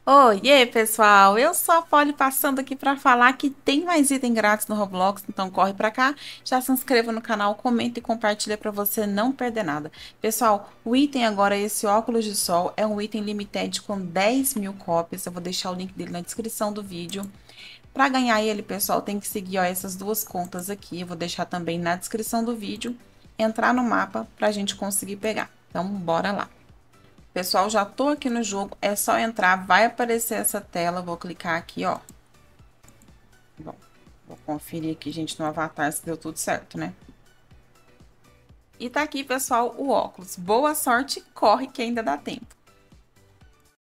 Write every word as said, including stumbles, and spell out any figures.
Oiê, pessoal! Eu sou a Polly passando aqui para falar que tem mais item grátis no Roblox, então corre para cá, já se inscreva no canal, comenta e compartilha para você não perder nada. Pessoal, o item agora, esse óculos de sol, é um item limited com dez mil cópias, eu vou deixar o link dele na descrição do vídeo. Para ganhar ele, pessoal, tem que seguir ó, essas duas contas aqui, eu vou deixar também na descrição do vídeo, entrar no mapa para a gente conseguir pegar. Então, bora lá! Pessoal, já tô aqui no jogo, é só entrar, vai aparecer essa tela, vou clicar aqui, ó. Bom, vou conferir aqui, gente, no avatar se deu tudo certo, né? E tá aqui, pessoal, o óculos. Boa sorte, corre que ainda dá tempo.